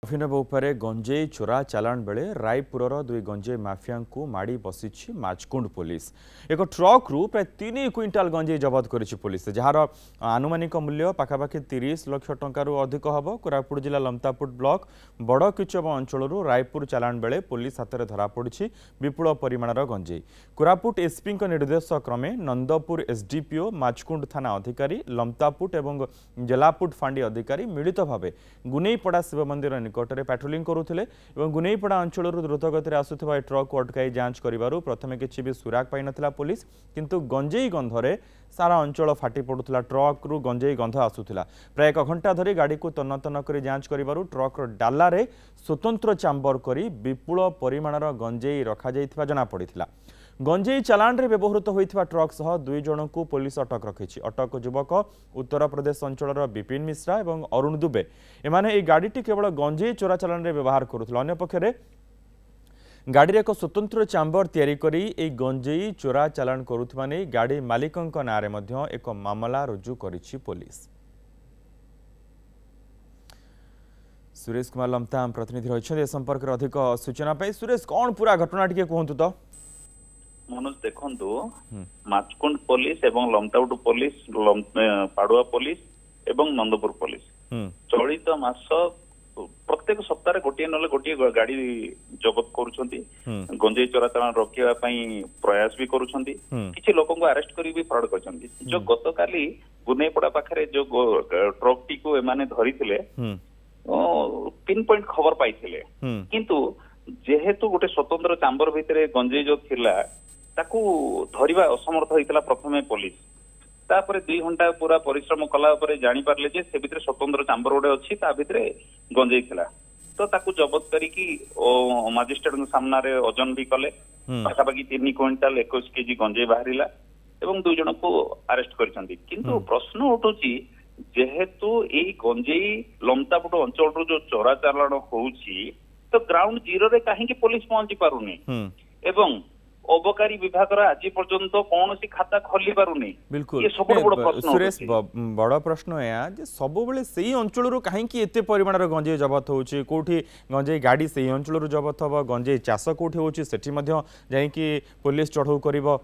अभिनव उपरे गंजेई चोरा चालाण बेले रायपुरर दुई गंजेई माफिया माड़ी बसी माचकुंड पुलिस एक ट्रक रु प्राय 3 क्विंटाल गंजेई जबत करिछि पुलिस जार आनुमानिक मूल्य पाखापाखि 30 लाख टंकार अधिक हम। कोरापुट जिला लमतापुट ब्लॉक बड़किचब अंचल रायपुर चालाण बेले पुलिस हाथ में धरा पड़ी विपुल परिमाणर गंजेई। कोरापुट एसपी निर्देश क्रमे नंदपुर एसडीपीओ माचकुंड थाना अधिकारी लमतापुट और जेलापुट फांडी अधिकारी मिलित भाव गुनेईपड़ा शिव मंदिर निकटरे पेट्रोलिंग करुथिले एवं गुनेईपड़ा अंचल द्रुतगति आसुथिबा ट्रक को अटकाई जांच करिबारु प्रथमे किछि भी सुराग पाई नथिला पुलिस, किंतु गंजेई गंधरे सारा अंचल फाटी पड़ुथिला। ट्रक रु गंजेई गंध आसुथिला। प्राय 1 घंटा धरी गाड़ी को तन्न तन्न करी जांच करिबारु ट्रक डाला रे स्वतंत्र चांबर करी विपुल परिमाणर गंजेई रखा जाइथिबा जणा पड़िथिला। गंजेई चालाण रे व्यवहृत होइथिबा ट्रक सह 2 जन को पुलिस अटक रखिछि। अटक युवक उत्तर प्रदेश अंचल विपिन मिश्रा और अरुण दुबे एमाने ए गाड़ीटी केवल गंजेई चोरा चालाण रे व्यवहार करुथिला। अन्य पक्षरे गाड़ी एक स्वतंत्र चांबर तैयारी करी ए गंजेई चोरा चालाण करुथिबा नै गाड़ी मालिकंक नारे मध्य एक मामला रुजु करिछि पुलिस। सुरेश कुमार लमता प्रतिनिधि रही संपर्क में अधिक सूचना पाई। सुरेश, कौन पूरा घटना टिके कहतु तो? मनोज देखु माचकुंड पुलिस एवं लमतापुट पुलिस पाड़ुआ पुलिस एवं नंदपुर पुलिस चलित मास प्रत्येक सप्ताह गोटे ना गोटे गाड़ी जबत करुछंती। गंजेई चोरा चालाण रोकिया प्रयास भी करुछंती। किछि लोक को अरेस्ट करी भी फ्रॉड करछंती। जो गतकाली गुनेईपड़ा पाखरे जो ट्रक टी को एमाने धरिथिले पिन पॉइंट खबर पाइथिले, किंतु जेहेतु गोटे स्वतंत्र चांबर भितरे गंजेई जो थिला ताकू धरिबा असमर्थ होइतला प्रथमे पुलिस। तापरे 2 घंटा पूरा परिश्रम कला परे जानि पारले जे से भितरे स्वतंत्र चांबर गोटे अछि, ता भितरे गंजेई थिला। तो ताकू जबत करी कि मजिस्ट्रेट सामना रे ओजन भी कले। पाखापाखि 3 क्विंटाल 21 केजी गंजेई बाहरिला एवं 2 जन को अरेस्ट करिसंती। किंतु प्रश्न उठुची जेहेतु ए गंजेई लमतापुट अंचल जो चोरा चालाण होउची तो ग्राउंड जीरो रे काहे कि पुलिस पहुंची पारुनी एवं अबकारी विभाग आज पर्यंत कौन सी खाता खोली पारुनी। बिल्कुल ये सब बड़ प्रश्न। सुरेश, बड़ प्रश्न है जे सब बेले सेही अंचल रो काहे कि एते परिमाणर गंजेई जबत होउची। कोठी गंजेई गाड़ी सेही अंचल रो जबत हबो, गंजेई चाष कोठी होउची सेठी मध्य जाई कि पुलिस चढ़ौ करिवो।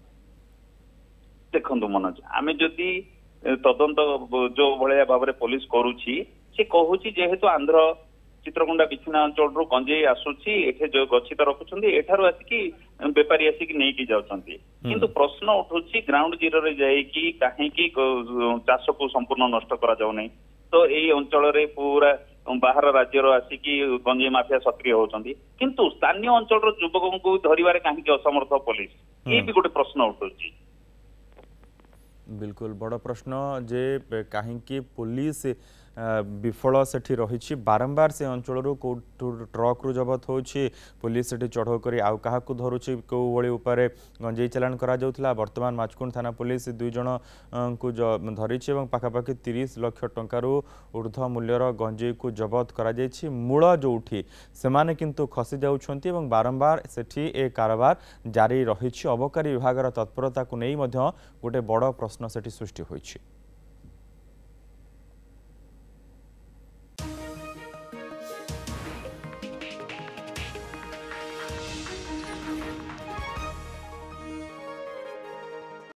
देखंतु मनोज, आमे जदी तदंत जो भलिया भाव में पुलिस करुची से कहूची जेहेतु आंध्र चित्रकुंडा बिछना अंचल रु गंजेई आसुची एठे जो गच्छित रखुछंती एठारु आसिकी बेपारी आसिकी नै की जाउछंती। किंतु प्रश्न उठुची ग्राउंड जीरो रे जाई कि काहे कि चाष को संपूर्ण नष्ट करा जाउ नै। तो एई अंचल रे पूरा बाहर राज्य रो आसिकी गंजेई माफिया सक्रिय होछंती, किंतु स्थानीय अंचल रो युवकों को धरिबारे काहे कि असमर्थ पुलिस, ए भी गोटे प्रश्न उठुची। बिल्कुल बड़ प्रश्न जे कहीं पुलिस विफल सेठी रही। बारंबार से अंचल ट्रक रु जबत होची, पुलिस सेठी चढ़ौ करी आउ काहा को धरुची को वळी ऊपर गंजेई चालाण करा जाउथला। वर्तमान माचकुंड थाना पुलिस 2 जन को धरिछि एवं पाखापाखि 30 लाख टंकार ऊर्ध्व मूल्यर गंजेई को जबत करा जायछि। मूल जोठी सेमाने किंतु खसी जाउछंती एवं बारंबार सेठी ए कारबार जारी रही। अबकारी विभागर तत्परता को नहीं मध्य गोटे बड़ प्रश्न सेठी सृष्टि होइछि।